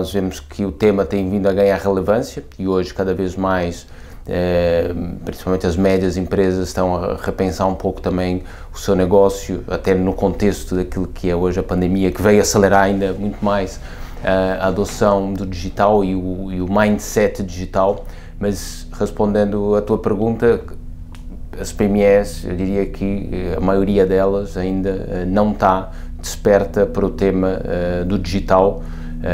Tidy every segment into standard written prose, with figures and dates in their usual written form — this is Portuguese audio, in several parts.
nós vemos que o tema tem vindo a ganhar relevância e hoje cada vez mais, principalmente as médias empresas, estão a repensar um pouco também o seu negócio, até no contexto daquilo que é hoje a pandemia, que veio acelerar ainda muito mais a adoção do digital e o mindset digital. Mas respondendo à tua pergunta, as PMEs, eu diria que a maioria delas ainda não está desperta para o tema do digital,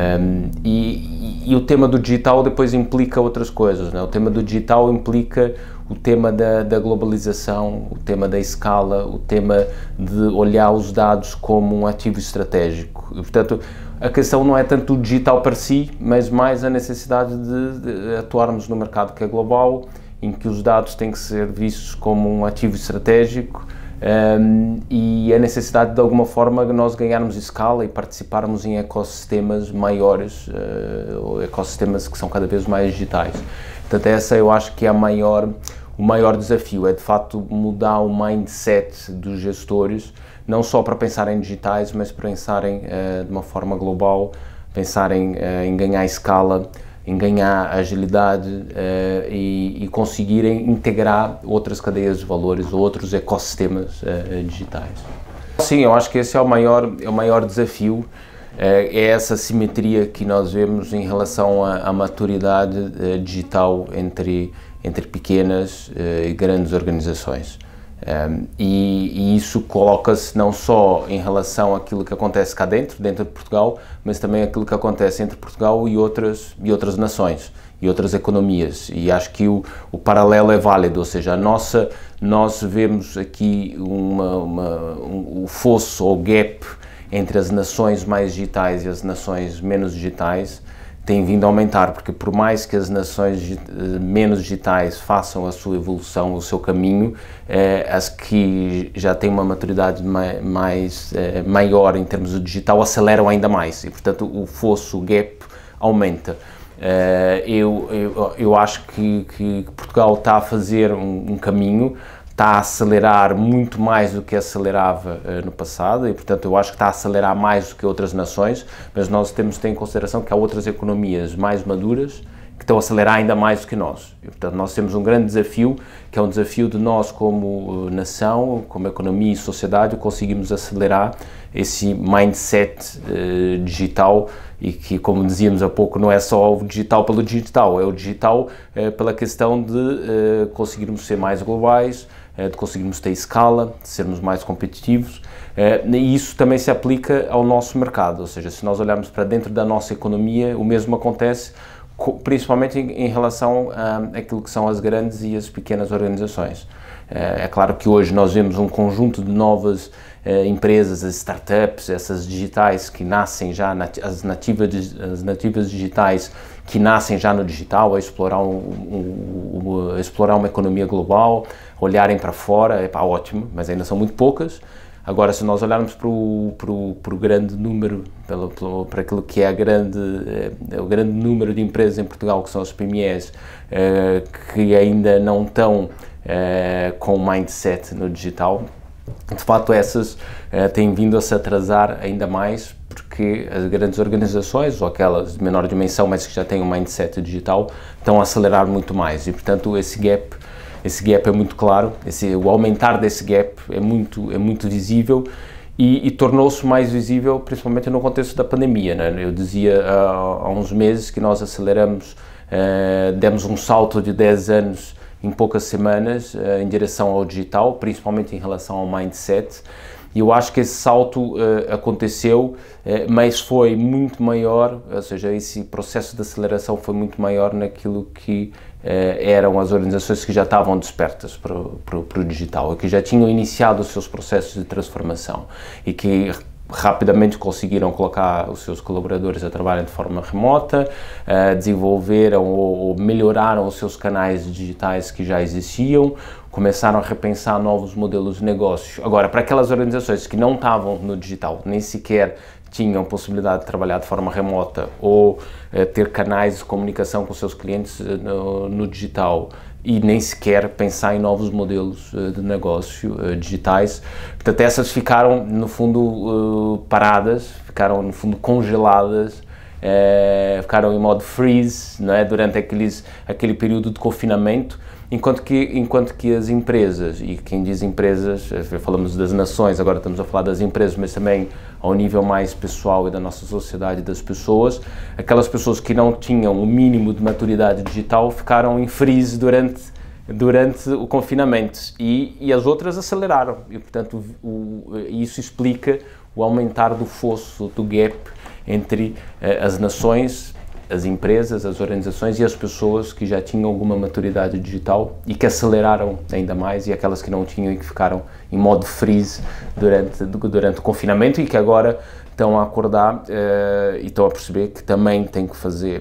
e o tema do digital depois implica outras coisas, né? O tema do digital implica o tema da globalização, o tema da escala, o tema de olhar os dados como um ativo estratégico. E, portanto, a questão não é tanto o digital para si, mas mais a necessidade de atuarmos no mercado que é global, em que os dados têm que ser vistos como um ativo estratégico, e a necessidade de alguma forma de nós ganharmos escala e participarmos em ecossistemas maiores, ou ecossistemas que são cada vez mais digitais. Portanto, essa eu acho que é o maior desafio, é de facto mudar o mindset dos gestores, não só para pensar em digitais, mas para pensarem de uma forma global, pensarem em ganhar escala, em ganhar agilidade e conseguirem integrar outras cadeias de valores, outros ecossistemas digitais. Sim, eu acho que esse é o maior desafio, é essa simetria que nós vemos em relação à maturidade digital entre pequenas e grandes organizações. E isso coloca-se não só em relação àquilo que acontece cá dentro de Portugal, mas também aquilo que acontece entre Portugal e outras nações e outras economias. E acho que o paralelo é válido, ou seja, nós vemos aqui o fosso ou gap entre as nações mais digitais e as nações menos digitais tem vindo a aumentar, porque por mais que as nações menos digitais façam a sua evolução, o seu caminho, as que já têm uma maturidade maior em termos do digital aceleram ainda mais e, portanto, o fosso, o gap, aumenta. Eu acho que Portugal está a fazer um caminho, está a acelerar muito mais do que acelerava no passado e, portanto, eu acho que está a acelerar mais do que outras nações, mas nós temos de ter em consideração que há outras economias mais maduras que estão a acelerar ainda mais do que nós. E, portanto, nós temos um grande desafio, que é um desafio de nós como nação, como economia e sociedade, conseguimos acelerar esse mindset digital e que, como dizíamos há pouco, não é só o digital pelo digital, é o digital pela questão de conseguirmos ser mais globais, de conseguirmos ter escala, de sermos mais competitivos, e isso também se aplica ao nosso mercado, ou seja, se nós olharmos para dentro da nossa economia, o mesmo acontece principalmente em relação àquilo que são as grandes e as pequenas organizações. É claro que hoje nós vemos um conjunto de novas empresas, as startups, essas digitais que nascem já, as nativas digitais que nascem já no digital, a explorar uma economia global, olharem para fora, ótimo, mas ainda são muito poucas. Agora, se nós olharmos para o grande número, para aquilo que é o grande número de empresas em Portugal, que são as PMEs, que ainda não estão com o mindset no digital, de facto essas têm vindo a se atrasar ainda mais, porque as grandes organizações, ou aquelas de menor dimensão, mas que já têm um mindset digital, estão a acelerar muito mais e, portanto, esse gap é muito claro, o aumentar desse gap é muito visível e tornou-se mais visível principalmente no contexto da pandemia, né? Eu dizia há uns meses que nós aceleramos, demos um salto de 10 anos em poucas semanas em direção ao digital, principalmente em relação ao mindset, e eu acho que esse salto aconteceu, mas foi muito maior, ou seja, esse processo de aceleração foi muito maior naquilo que eram as organizações que já estavam despertas para o digital, e que já tinham iniciado os seus processos de transformação e que rapidamente conseguiram colocar os seus colaboradores a trabalhar de forma remota, desenvolveram ou melhoraram os seus canais digitais que já existiam, começaram a repensar novos modelos de negócio. Agora, para aquelas organizações que não estavam no digital, nem sequer tinham possibilidade de trabalhar de forma remota ou ter canais de comunicação com os seus clientes no digital e nem sequer pensar em novos modelos de negócio digitais. Portanto, essas ficaram, no fundo, paradas, ficaram, no fundo, congeladas ficaram em modo freeze, não é? Durante aquele período de confinamento, enquanto que as empresas, e quem diz empresas, falamos das nações, agora estamos a falar das empresas, mas também ao nível mais pessoal e da nossa sociedade, das pessoas, aquelas pessoas que não tinham o mínimo de maturidade digital ficaram em freeze durante o confinamento e as outras aceleraram, e portanto isso explica o aumentar do fosso, do gap entre as nações, as empresas, as organizações e as pessoas que já tinham alguma maturidade digital e que aceleraram ainda mais, e aquelas que não tinham e que ficaram em modo freeze durante o confinamento e que agora estão a acordar e estão a perceber que também têm que fazer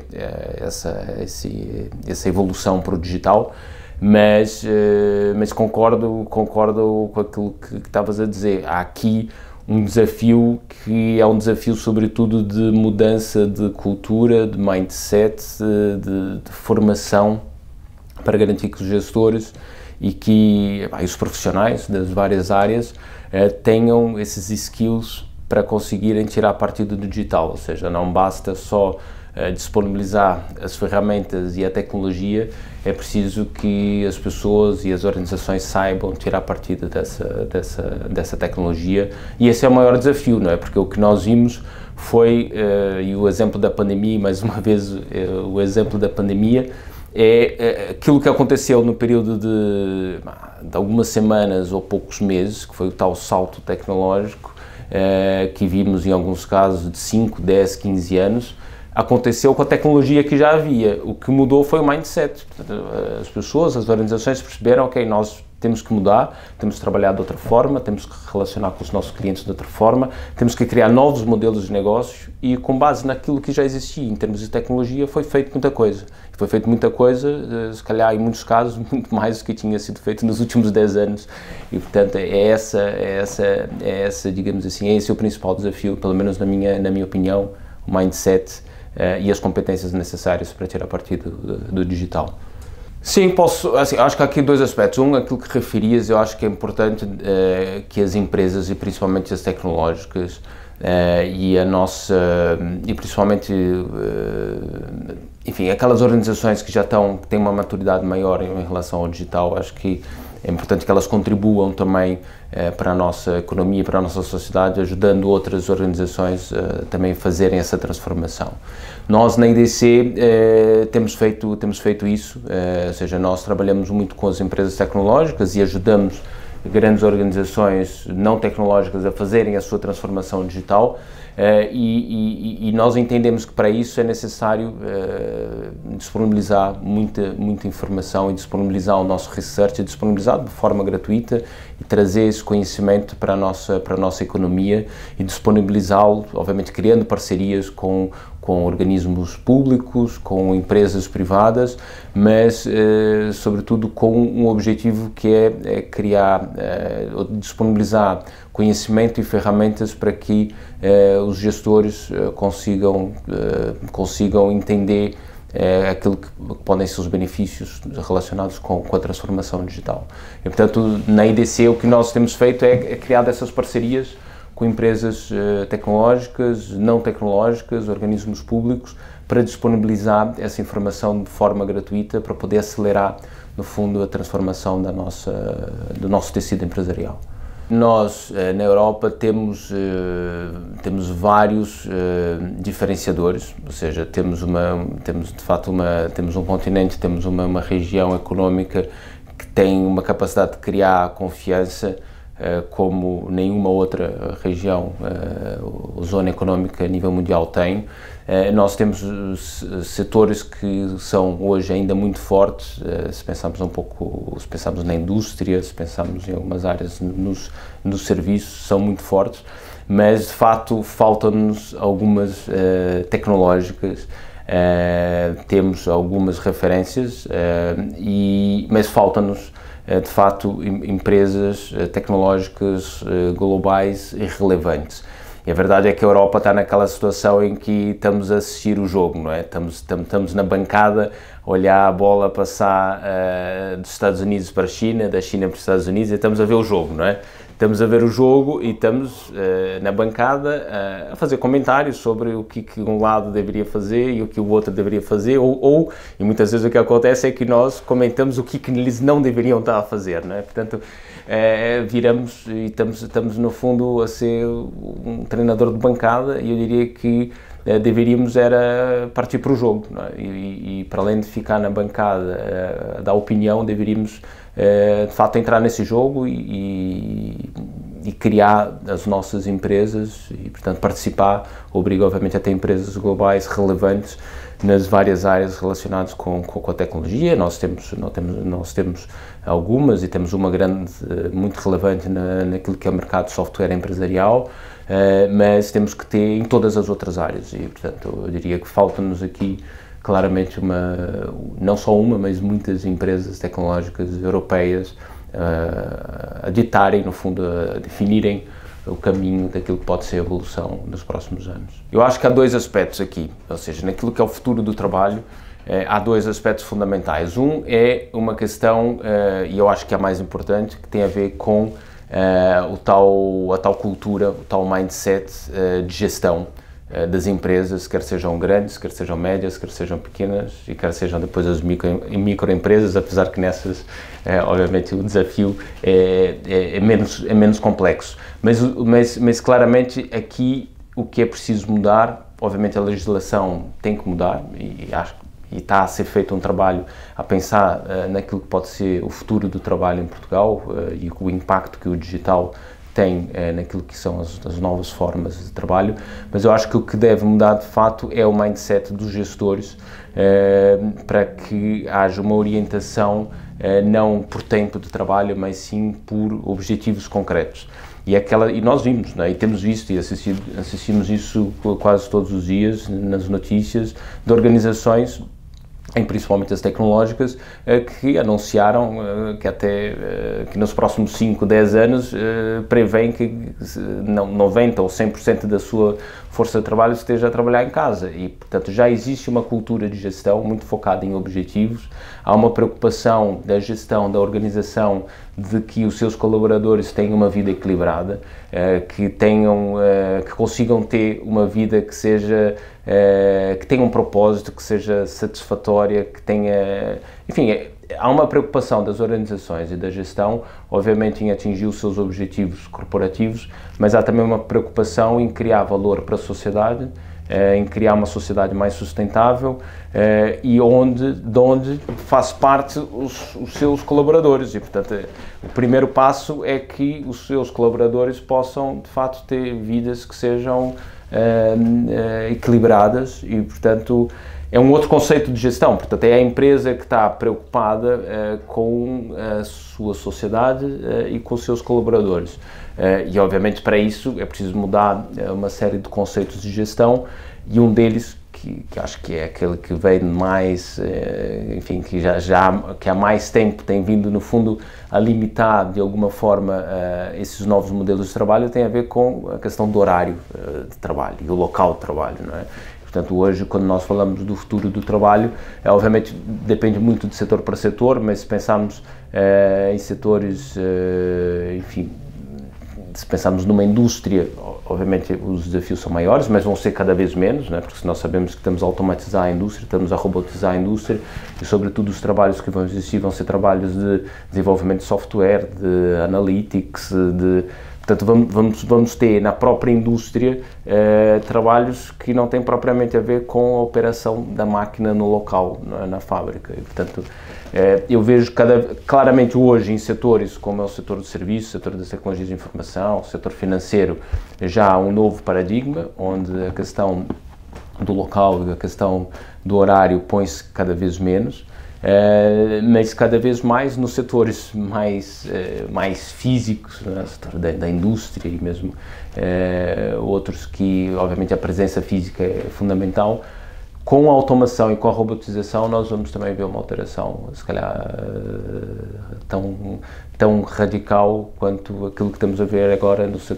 essa evolução para o digital. Mas concordo com aquilo que estavas a dizer. Há aqui um desafio que é um desafio sobretudo de mudança de cultura, de mindset, de formação, para garantir que os gestores e os profissionais das várias áreas tenham esses skills para conseguirem tirar partido do digital, ou seja, não basta só disponibilizar as ferramentas e a tecnologia, é preciso que as pessoas e as organizações saibam tirar partido dessa tecnologia, e esse é o maior desafio, não é? Porque o que nós vimos foi, e o exemplo da pandemia, mais uma vez o exemplo da pandemia, é aquilo que aconteceu no período de algumas semanas ou poucos meses, que foi o tal salto tecnológico, que vimos em alguns casos de 5, 10, 15 anos, aconteceu com a tecnologia que já havia. O que mudou foi o mindset. As pessoas, as organizações perceberam, ok, nós temos que mudar, temos que trabalhar de outra forma, temos que relacionar com os nossos clientes de outra forma, temos que criar novos modelos de negócio, e com base naquilo que já existia em termos de tecnologia foi feito muita coisa. Foi feito muita coisa, se calhar em muitos casos, muito mais do que tinha sido feito nos últimos 10 anos. E portanto é essa, digamos assim, esse é o principal desafio, pelo menos na minha opinião, o mindset e as competências necessárias para tirar partido do digital. Sim, acho que há aqui dois aspectos. Um, aquilo que referias, eu acho que é importante que as empresas, e principalmente as tecnológicas, e principalmente, enfim, aquelas organizações que que têm uma maturidade maior em relação ao digital, acho que é importante que elas contribuam também para a nossa economia, para a nossa sociedade, ajudando outras organizações também a fazerem essa transformação. Nós na IDC temos feito isso, ou seja, nós trabalhamos muito com as empresas tecnológicas e ajudamos grandes organizações não tecnológicas a fazerem a sua transformação digital, e nós entendemos que para isso é necessário disponibilizar muita informação e disponibilizar o nosso research, disponibilizar de forma gratuita e trazer esse conhecimento para a nossa economia e disponibilizá-lo, obviamente criando parcerias com organismos públicos, com empresas privadas, mas sobretudo com um objetivo que é criar, disponibilizar conhecimento e ferramentas para que os gestores consigam entender aquilo que podem ser os benefícios relacionados com a transformação digital. E, portanto, na IDC o que nós temos feito é criar essas parcerias com empresas tecnológicas, não tecnológicas, organismos públicos, para disponibilizar essa informação de forma gratuita para poder acelerar, no fundo, a transformação do nosso tecido empresarial. Nós, na Europa, temos vários diferenciadores, ou seja, temos um continente, temos uma região económica que tem uma capacidade de criar confiança como nenhuma outra região ou zona económica a nível mundial tem. Nós temos setores que são hoje ainda muito fortes, se pensarmos na indústria, se pensarmos em algumas áreas nos serviços, são muito fortes, mas de facto faltam-nos algumas tecnológicas. Temos algumas referências, mas faltam-nos de facto empresas tecnológicas globais e relevantes. E a verdade é que a Europa está naquela situação em que estamos a assistir o jogo, não é? Estamos na bancada olhar a bola passar dos Estados Unidos para a China, da China para os Estados Unidos, e estamos a ver o jogo, não é? Estamos a ver o jogo e estamos na bancada a fazer comentários sobre o que um lado deveria fazer e o que o outro deveria fazer, e muitas vezes o que acontece é que nós comentamos o que eles não deveriam estar a fazer, não é? Portanto, viramos e estamos no fundo a ser um treinador de bancada, e eu diria que deveríamos era partir para o jogo, não é? E para além de ficar na bancada a dar opinião, deveríamos de facto entrar nesse jogo e criar as nossas empresas e, portanto, participar obriga obviamente a ter empresas globais relevantes nas várias áreas relacionadas com a tecnologia. Nós temos algumas, e temos uma grande, muito relevante naquilo que é o mercado de software empresarial, mas temos que ter em todas as outras áreas, e portanto eu diria que falta-nos aqui claramente não só uma, mas muitas empresas tecnológicas europeias a ditarem, no fundo, a definirem o caminho daquilo que pode ser a evolução nos próximos anos. Eu acho que há dois aspectos aqui, ou seja, naquilo que é o futuro do trabalho, há dois aspectos fundamentais. Um é uma questão, e eu acho que é a mais importante, que tem a ver com a tal cultura, o tal mindset de gestão das empresas, quer sejam grandes, quer sejam médias, quer sejam pequenas e quer sejam depois as microempresas, apesar que nessas, obviamente, o desafio é menos complexo. Mas claramente aqui o que é preciso mudar, obviamente a legislação tem que mudar, e está a ser feito um trabalho a pensar naquilo que pode ser o futuro do trabalho em Portugal e o impacto que o digital tem naquilo que são as novas formas de trabalho, mas eu acho que o que deve mudar de fato é o mindset dos gestores para que haja uma orientação não por tempo de trabalho, mas sim por objetivos concretos. E nós vimos, não é? E temos visto e assistimos isso quase todos os dias nas notícias de organizações, principalmente as tecnológicas, que anunciaram que nos próximos 5, 10 anos prevêem que 90% ou 100% da sua força de trabalho esteja a trabalhar em casa, e portanto já existe uma cultura de gestão muito focada em objetivos. Há uma preocupação da gestão, da organização, de que os seus colaboradores tenham uma vida equilibrada, que consigam ter uma vida que seja que tenha um propósito, que seja satisfatória, que tenha, enfim, há uma preocupação das organizações e da gestão, obviamente, em atingir os seus objetivos corporativos, mas há também uma preocupação em criar valor para a sociedade, em criar uma sociedade mais sustentável e de onde faz parte os seus colaboradores, e portanto o primeiro passo é que os seus colaboradores possam de facto ter vidas que sejam equilibradas, e portanto é um outro conceito de gestão. Portanto, é a empresa que está preocupada com a sua sociedade e com os seus colaboradores. E, obviamente, para isso é preciso mudar uma série de conceitos de gestão, e um deles, que acho que é aquele que vem mais, enfim, que há mais tempo tem vindo, no fundo, a limitar, de alguma forma, esses novos modelos de trabalho, tem a ver com a questão do horário de trabalho e o local de trabalho, não é? Portanto, hoje, quando nós falamos do futuro do trabalho, obviamente depende muito de setor para setor, mas se pensarmos em setores, enfim, se pensarmos numa indústria, obviamente os desafios são maiores, mas vão ser cada vez menos, né? Porque se nós sabemos que estamos a automatizar a indústria, estamos a robotizar a indústria, e sobretudo os trabalhos que vão existir vão ser trabalhos de desenvolvimento de software, de analytics, portanto, vamos ter na própria indústria trabalhos que não têm propriamente a ver com a operação da máquina no local, na fábrica. E, portanto, eu vejo claramente hoje em setores como é o setor do serviço, o setor das tecnologias de informação, o setor financeiro, já há um novo paradigma, onde a questão do local e a questão do horário põe-se cada vez menos. Mas cada vez mais nos setores mais físicos, né? O setor da indústria e mesmo outros que, obviamente, a presença física é fundamental, com a automação e com a robotização nós vamos também ver uma alteração, se calhar tão radical quanto aquilo que estamos a ver agora nos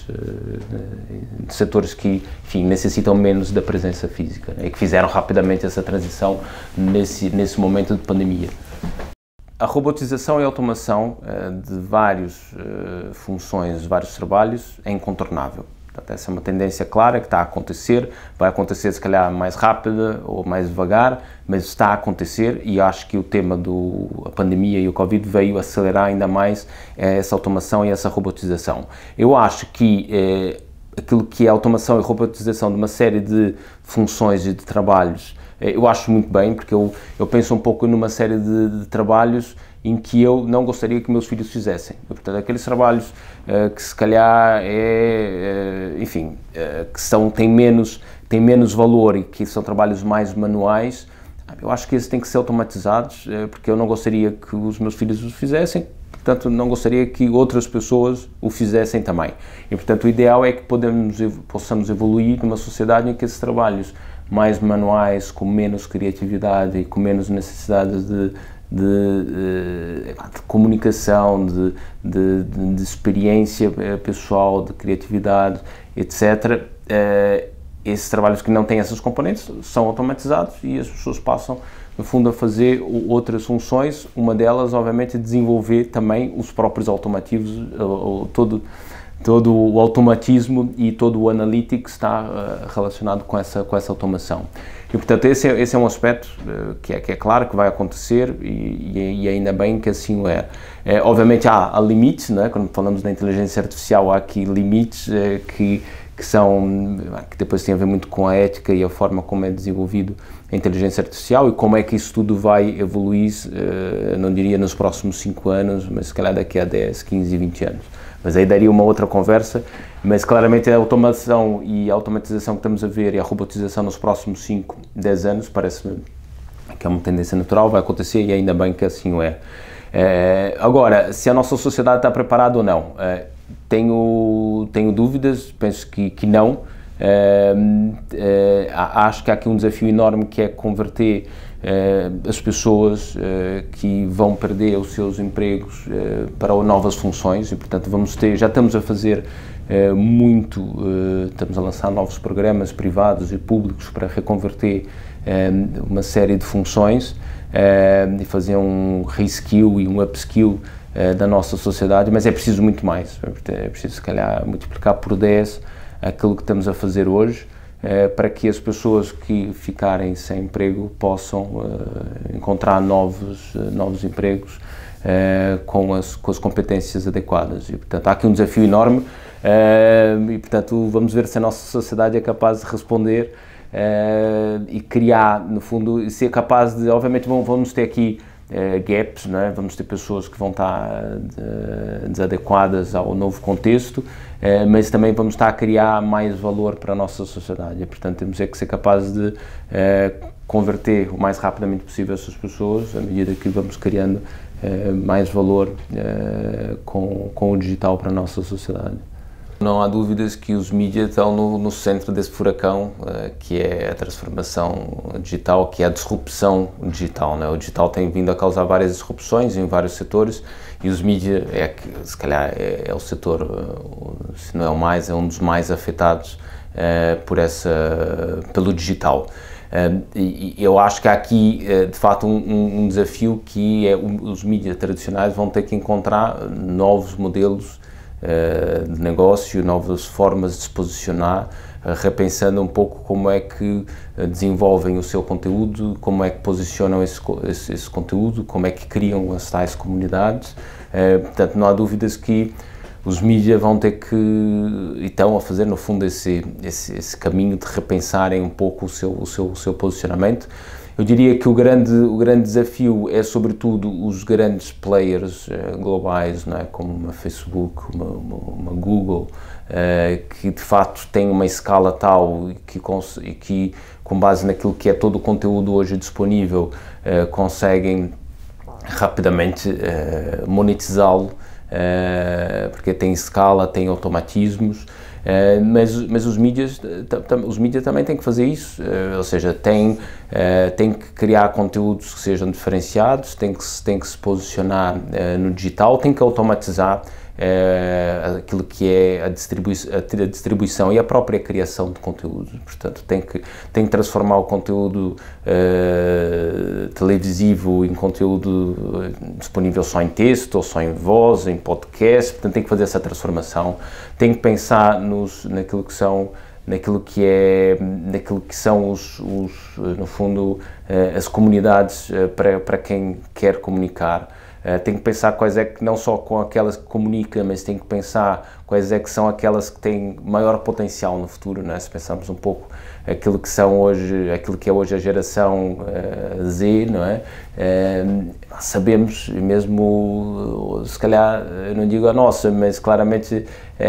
setores que, enfim, necessitam menos da presença física, né, e que fizeram rapidamente essa transição nesse momento de pandemia. A robotização e a automação de várias funções, de vários trabalhos, é incontornável. Portanto, essa é uma tendência clara que está a acontecer, vai acontecer se calhar mais rápida ou mais devagar, mas está a acontecer e acho que o tema da pandemia e o Covid veio acelerar ainda mais essa automação e essa robotização. Eu acho que aquilo que é automação e robotização de uma série de funções e de trabalhos, eu acho muito bem, porque eu penso um pouco numa série de trabalhos em que eu não gostaria que meus filhos fizessem. Portanto, aqueles trabalhos que se calhar enfim, que têm menos valor e que são trabalhos mais manuais, eu acho que esses têm que ser automatizados, porque eu não gostaria que os meus filhos os fizessem, portanto, não gostaria que outras pessoas o fizessem também. E, portanto, o ideal é que possamos evoluir numa sociedade em que esses trabalhos mais manuais, com menos criatividade e com menos necessidades de comunicação, de experiência pessoal, de criatividade, etc. Esses trabalhos que não têm essas componentes são automatizados e as pessoas passam, no fundo, a fazer outras funções. Uma delas, obviamente, é desenvolver também os próprios automativos, todo o automatismo e todo o analytics está relacionado com essa automação. E, portanto, esse é um aspecto que é claro que vai acontecer e ainda bem que assim o é. Obviamente há limites, não é? Quando falamos da inteligência artificial há aqui limites que depois têm a ver muito com a ética e a forma como é desenvolvido a inteligência artificial e como é que isso tudo vai evoluir, não diria nos próximos 5 anos, mas se calhar daqui a 10, 15 e 20 anos. Mas aí daria uma outra conversa, mas claramente a automação e a automatização que estamos a ver e a robotização nos próximos 5, 10 anos parece-me que é uma tendência natural, vai acontecer e ainda bem que assim o é. Agora, se a nossa sociedade está preparada ou não, tenho dúvidas, penso que não. Acho que há aqui um desafio enorme que é converter as pessoas que vão perder os seus empregos para novas funções e, portanto, já estamos a fazer estamos a lançar novos programas privados e públicos para reconverter uma série de funções e fazer um reskill e um upskill da nossa sociedade, mas é preciso muito mais, é preciso se calhar multiplicar por 10 aquilo que estamos a fazer hoje, para que as pessoas que ficarem sem emprego possam encontrar novos empregos com as competências adequadas. E, portanto, há aqui um desafio enorme e, portanto, vamos ver se a nossa sociedade é capaz de responder e criar, no fundo, e ser capaz de, obviamente, vamos ter aqui gaps, não é? Vamos ter pessoas que vão estar desadequadas ao novo contexto, mas também vamos estar a criar mais valor para a nossa sociedade. E, portanto, temos que ser capazes de converter o mais rapidamente possível essas pessoas, à medida que vamos criando mais valor com o digital para a nossa sociedade. Não há dúvidas que os mídias estão no centro desse furacão, que é a transformação digital, que é a disrupção digital, né? O digital tem vindo a causar várias disrupções em vários setores e os mídias, se calhar, é o setor, se não é o mais, é um dos mais afetados pelo digital. E eu acho que há aqui, de facto, um desafio que os mídias tradicionais vão ter que encontrar novos modelos de negócio, novas formas de se posicionar, repensando um pouco como é que desenvolvem o seu conteúdo, como é que posicionam esse conteúdo, como é que criam as tais comunidades. Portanto, não há dúvidas que os mídias vão ter que, e estão a fazer, no fundo, esse caminho de repensarem um pouco o seu posicionamento. Eu diria que o grande desafio é, sobretudo, os grandes players globais, não é? Como uma Facebook, uma Google, que de facto têm uma escala tal e que, com base naquilo que é todo o conteúdo hoje disponível, conseguem rapidamente monetizá-lo, porque tem escala, tem automatismos. Mas os mídias também têm que fazer isso, ou seja, têm que criar conteúdos que sejam diferenciados, têm que se posicionar no digital, têm que automatizar aquilo que é a distribuição e a própria criação de conteúdo. Portanto, tem que transformar o conteúdo televisivo em conteúdo disponível só em texto, ou só em voz, em podcast. Portanto, tem que fazer essa transformação, tem que pensar naquilo que são no fundo, as comunidades para quem quer comunicar. Tem que pensar quais é que, não só com aquelas que comunicam, mas tem que pensar quais é que são aquelas que têm maior potencial no futuro, não é? Se pensarmos um pouco aquilo que é hoje a geração Z, não é? Sabemos, mesmo, se calhar, eu não digo a nossa, mas claramente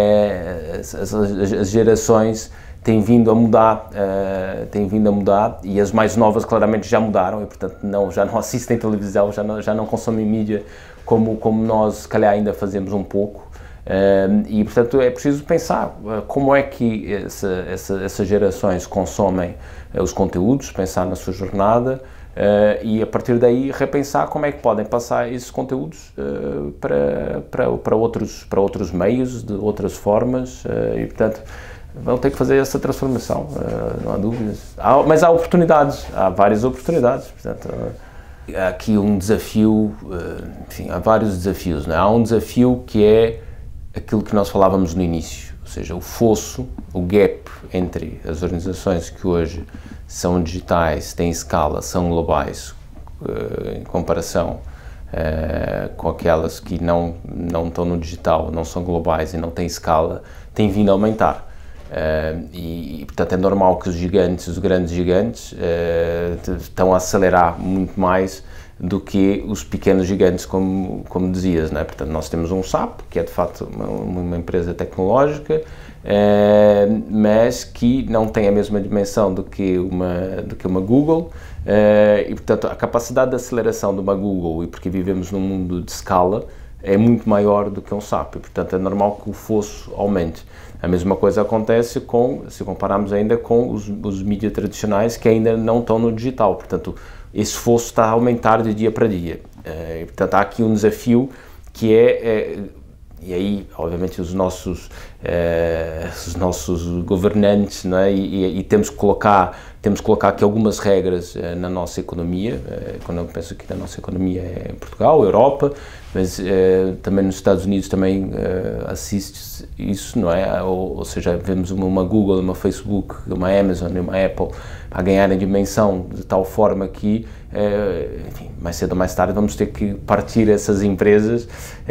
as gerações têm vindo a mudar, e as mais novas claramente já mudaram e, portanto, já não assistem televisão, já não consomem mídia como nós, se calhar, ainda fazemos um pouco. E, portanto, é preciso pensar como é que essas gerações consomem os conteúdos, pensar na sua jornada e, a partir daí, repensar como é que podem passar esses conteúdos para outros meios, de outras formas, e, portanto, vão ter que fazer essa transformação, não há dúvidas. Mas há oportunidades, há várias oportunidades. Portanto, há aqui um desafio, enfim, há vários desafios, não é? Há um desafio que é aquilo que nós falávamos no início, ou seja, o fosso, o gap entre as organizações que hoje são digitais, têm escala, são globais, em comparação com aquelas que não estão no digital, não são globais e não têm escala, tem vindo a aumentar. Portanto, é normal que os grandes gigantes, estão a acelerar muito mais do que os pequenos gigantes, como dizias, não é? Portanto, nós temos um SAP, que é de facto uma empresa tecnológica, mas que não tem a mesma dimensão do que uma Google, e, portanto, a capacidade de aceleração de uma Google, e porque vivemos num mundo de escala, é muito maior do que um SAP, e, portanto, é normal que o fosso aumente. A mesma coisa acontece se compararmos ainda com os mídias tradicionais que ainda não estão no digital, portanto, esse fosso está a aumentar de dia para dia. E, portanto, há aqui um desafio que e aí, obviamente, os nossos governantes, não é? E temos que colocar aqui algumas regras na nossa economia. Quando eu penso aqui na nossa economia é Portugal, Europa, mas também nos Estados Unidos também assiste isso, não é? Ou seja, vemos uma Google, uma Facebook, uma Amazon e uma Apple a ganharem dimensão de tal forma que, enfim, mais cedo ou mais tarde vamos ter que partir essas empresas,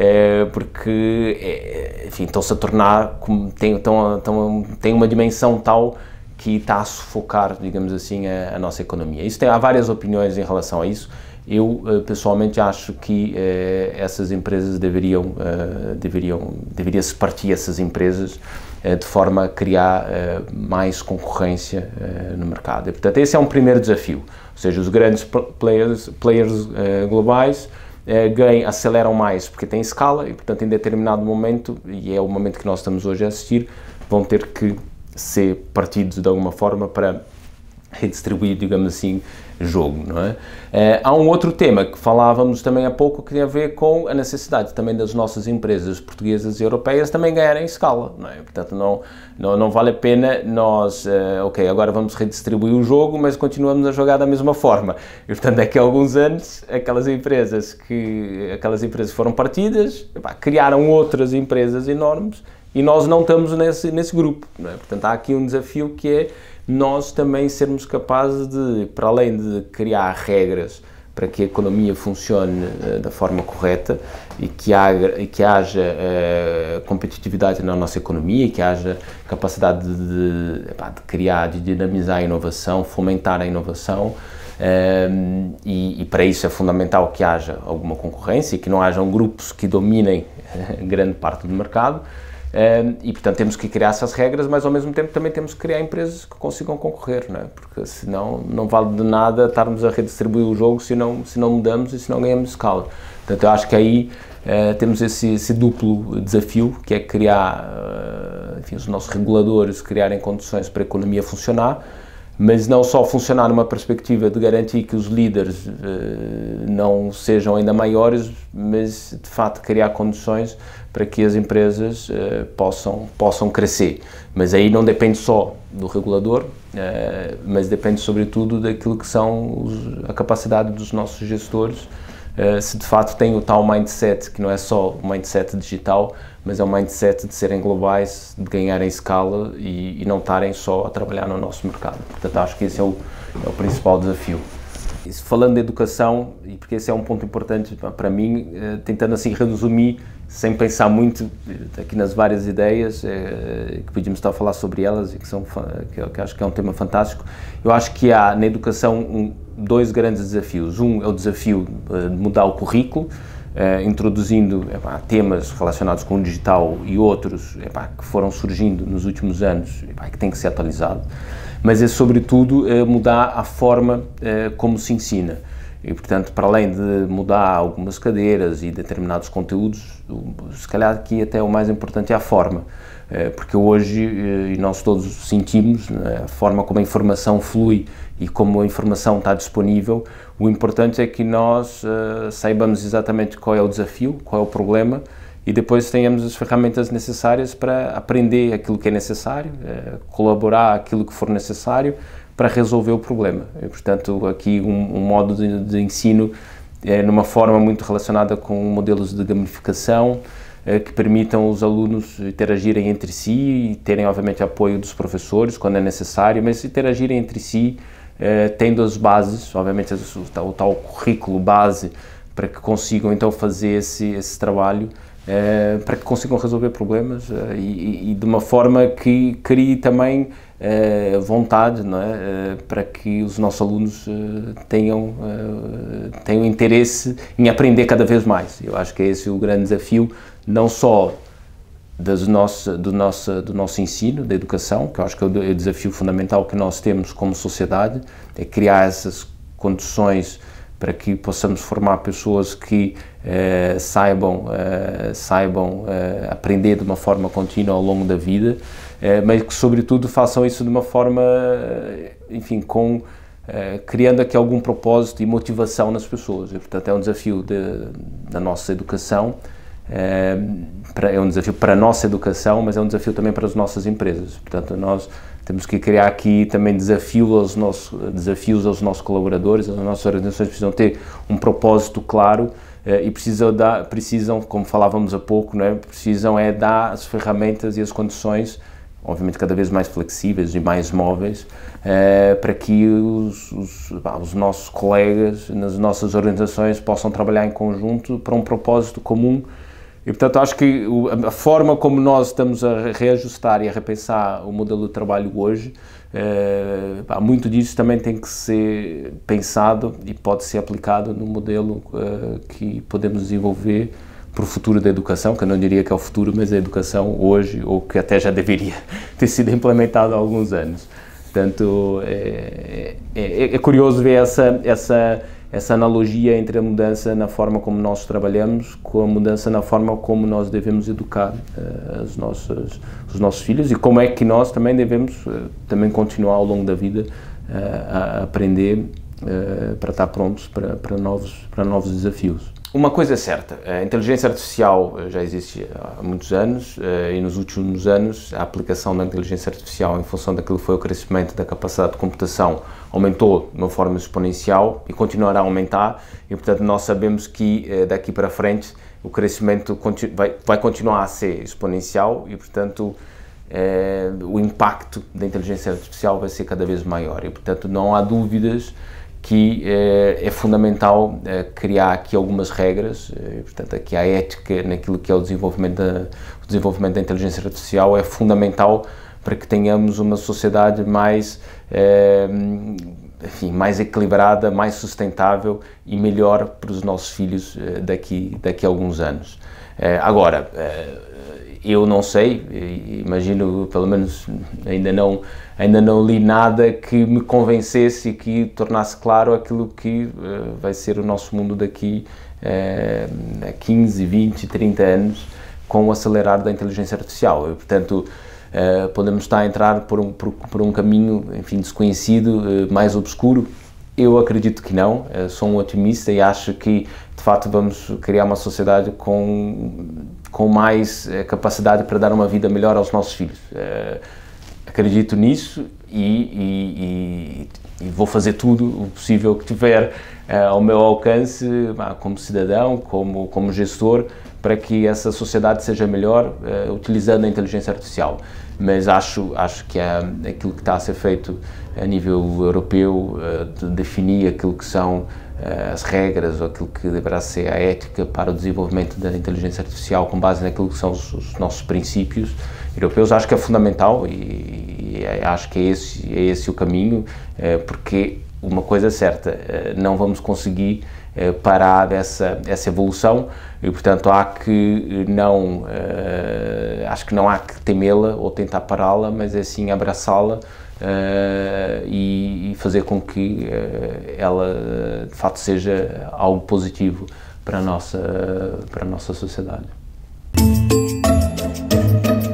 porque, enfim, estão-se a tornar, têm uma dimensão tal que está a sufocar, digamos assim, a nossa economia. Há várias opiniões em relação a isso. Eu, pessoalmente, acho que essas empresas deveria-se partir essas empresas de forma a criar mais concorrência no mercado. E, portanto, esse é um primeiro desafio. Ou seja, os grandes players globais aceleram mais porque têm escala e, portanto, em determinado momento, e é o momento que nós estamos hoje a assistir, vão ter que ser partidos de alguma forma para redistribuir, digamos assim, jogo, não é? Há um outro tema que falávamos também há pouco que tem a ver com a necessidade também das nossas empresas portuguesas e europeias também ganharem escala, não é? Portanto, não vale a pena nós, agora vamos redistribuir o jogo, mas continuamos a jogar da mesma forma. E, portanto, daqui a alguns anos, aquelas empresas foram partidas, criaram outras empresas enormes e nós não estamos nesse grupo, não é? Portanto, há aqui um desafio que é nós também sermos capazes de, para além de criar regras para que a economia funcione da forma correta e que haja competitividade na nossa economia e que haja capacidade de criar, de dinamizar a inovação, fomentar a inovação, e para isso é fundamental que haja alguma concorrência e que não hajam grupos que dominem grande parte do mercado. E, portanto, temos que criar essas regras, mas, ao mesmo tempo, também temos que criar empresas que consigam concorrer, não é? Porque, senão, não vale de nada estarmos a redistribuir o jogo se não mudamos e se não ganhamos escala. Portanto, eu acho que aí temos esse duplo desafio, que é criar, enfim, os nossos reguladores criarem condições para a economia funcionar, mas não só funcionar numa perspectiva de garantir que os líderes não sejam ainda maiores, mas de facto criar condições para que as empresas possam crescer. Mas aí não depende só do regulador, mas depende sobretudo daquilo que são a capacidade dos nossos gestores, se de facto tem o tal mindset, que não é só o mindset digital, mas é o mindset de serem globais, de ganharem escala e não estarem só a trabalhar no nosso mercado. Portanto, acho que esse é o principal desafio. E falando de educação, e porque esse é um ponto importante para mim, tentando assim resumir, sem pensar muito aqui nas várias ideias, que podíamos estar a falar sobre elas e que acho que é um tema fantástico, eu acho que há na educação dois grandes desafios. Um é o desafio de mudar o currículo, introduzindo temas relacionados com o digital e outros que foram surgindo nos últimos anos e que têm que ser atualizados, mas é sobretudo mudar a forma como se ensina. E, portanto, para além de mudar algumas cadeiras e determinados conteúdos, se calhar aqui até o mais importante é a forma, porque hoje, e nós todos sentimos, a forma como a informação flui e como a informação está disponível, o importante é que nós saibamos exatamente qual é o desafio, qual é o problema, e depois tenhamos as ferramentas necessárias para aprender aquilo que é necessário, colaborar aquilo que for necessário para resolver o problema. E, portanto, aqui um modo de ensino numa forma muito relacionada com modelos de gamificação, que permitam os alunos interagirem entre si e terem, obviamente, apoio dos professores quando é necessário, mas interagirem entre si, tendo as bases, obviamente, o tal currículo base, para que consigam, então, fazer esse trabalho, para que consigam resolver problemas e de uma forma que crie também vontade, não é? Para que os nossos alunos tenham interesse em aprender cada vez mais. Eu acho que é esse o grande desafio, não só do nosso ensino, da educação, que eu acho que é o desafio fundamental que nós temos como sociedade, é criar essas condições para que possamos formar pessoas que saibam aprender de uma forma contínua ao longo da vida, mas que, sobretudo, façam isso de uma forma, enfim, criando aqui algum propósito e motivação nas pessoas. E, portanto, é um desafio da nossa educação, é um desafio para a nossa educação, mas é um desafio também para as nossas empresas. Portanto, nós temos que criar aqui também desafios aos nossos colaboradores. As nossas organizações precisam ter um propósito claro e precisam, como falávamos há pouco, não é? Precisam dar as ferramentas e as condições, obviamente cada vez mais flexíveis e mais móveis, para que os nossos colegas nas nossas organizações possam trabalhar em conjunto para um propósito comum. E, portanto, acho que a forma como nós estamos a reajustar e a repensar o modelo de trabalho hoje, muito disso também tem que ser pensado e pode ser aplicado no modelo que podemos desenvolver para o futuro da educação, que eu não diria que é o futuro, mas a educação hoje, ou que até já deveria ter sido implementado há alguns anos. Portanto, é curioso ver essa analogia entre a mudança na forma como nós trabalhamos com a mudança na forma como nós devemos educar os nossos filhos e como é que nós também devemos também continuar ao longo da vida a aprender para estar prontos para novos desafios. Uma coisa é certa, a inteligência artificial já existe há muitos anos e nos últimos anos a aplicação da inteligência artificial em função daquilo que foi o crescimento da capacidade de computação aumentou de uma forma exponencial e continuará a aumentar e, portanto, nós sabemos que daqui para frente o crescimento vai continuar a ser exponencial e, portanto, o impacto da inteligência artificial vai ser cada vez maior e, portanto, não há dúvidas que é fundamental criar aqui algumas regras, portanto, aqui a ética naquilo que é o desenvolvimento da inteligência artificial é fundamental para que tenhamos uma sociedade mais enfim, mais equilibrada, mais sustentável e melhor para os nossos filhos daqui a alguns anos. Agora, eu não sei, imagino, pelo menos ainda não li nada que me convencesse e que tornasse claro aquilo que vai ser o nosso mundo daqui a 15, 20, 30 anos com o acelerar da inteligência artificial. E, portanto, podemos estar a entrar por um caminho, enfim, desconhecido, mais obscuro. Eu acredito que não, sou um otimista e acho que, de facto, vamos criar uma sociedade com mais capacidade para dar uma vida melhor aos nossos filhos. Acredito nisso e vou fazer tudo o possível que tiver ao meu alcance, como cidadão, como gestor, para que essa sociedade seja melhor utilizando a inteligência artificial. Mas acho que aquilo que está a ser feito a nível europeu, de definir aquilo que são as regras ou aquilo que deverá ser a ética para o desenvolvimento da inteligência artificial com base naquilo que são os nossos princípios europeus, acho que é fundamental e acho que é esse o caminho, porque uma coisa é certa, não vamos conseguir parar essa evolução e, portanto, acho que não há que temê-la ou tentar pará-la, mas é sim abraçá-la e fazer com que ela, de facto, seja algo positivo para a nossa sociedade.